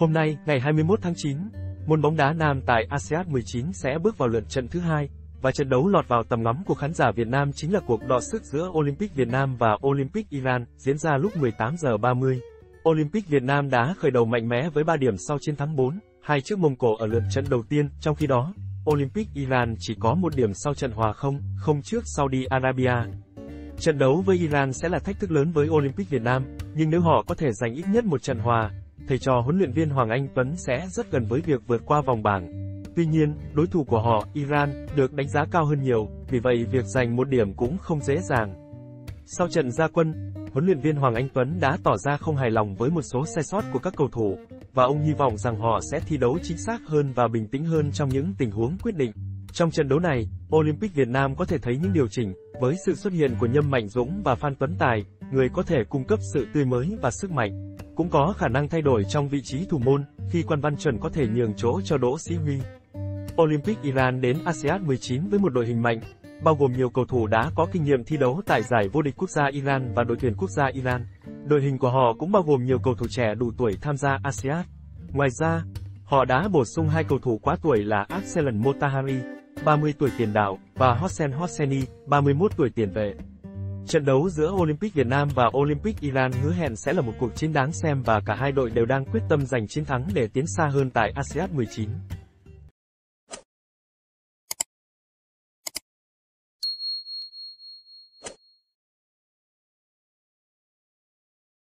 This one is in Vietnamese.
Hôm nay, ngày 21 tháng 9, môn bóng đá nam tại ASEAN 19 sẽ bước vào lượt trận thứ 2, và trận đấu lọt vào tầm ngắm của khán giả Việt Nam chính là cuộc đọ sức giữa Olympic Việt Nam và Olympic Iran, diễn ra lúc 18 giờ 30. Olympic Việt Nam đã khởi đầu mạnh mẽ với 3 điểm sau chiến thắng 4-2 trước Mông Cổ ở lượt trận đầu tiên, trong khi đó, Olympic Iran chỉ có 1 điểm sau trận hòa 0-0 trước Saudi Arabia. Trận đấu với Iran sẽ là thách thức lớn với Olympic Việt Nam, nhưng nếu họ có thể giành ít nhất một trận hòa, thầy trò huấn luyện viên Hoàng Anh Tuấn sẽ rất gần với việc vượt qua vòng bảng. Tuy nhiên, đối thủ của họ, Iran, được đánh giá cao hơn nhiều, vì vậy việc giành 1 điểm cũng không dễ dàng. Sau trận ra quân, huấn luyện viên Hoàng Anh Tuấn đã tỏ ra không hài lòng với một số sai sót của các cầu thủ, và ông hy vọng rằng họ sẽ thi đấu chính xác hơn và bình tĩnh hơn trong những tình huống quyết định. Trong trận đấu này, Olympic Việt Nam có thể thấy những điều chỉnh, với sự xuất hiện của Nhâm Mạnh Dũng và Phan Tuấn Tài, người có thể cung cấp sự tươi mới và sức mạnh. Cũng có khả năng thay đổi trong vị trí thủ môn, khi Quan Văn Chuẩn có thể nhường chỗ cho Đỗ Sĩ Huy. Olympic Iran đến ASEAN 19 với một đội hình mạnh, bao gồm nhiều cầu thủ đã có kinh nghiệm thi đấu tại giải vô địch quốc gia Iran và đội tuyển quốc gia Iran. Đội hình của họ cũng bao gồm nhiều cầu thủ trẻ đủ tuổi tham gia ASEAN. Ngoài ra, họ đã bổ sung 2 cầu thủ quá tuổi là Arsalan Motahari, 30 tuổi tiền đạo, và Hossein Hosseini, 31 tuổi tiền vệ. Trận đấu giữa Olympic Việt Nam và Olympic Iran hứa hẹn sẽ là một cuộc chiến đáng xem, và cả hai đội đều đang quyết tâm giành chiến thắng để tiến xa hơn tại ASEAN 19.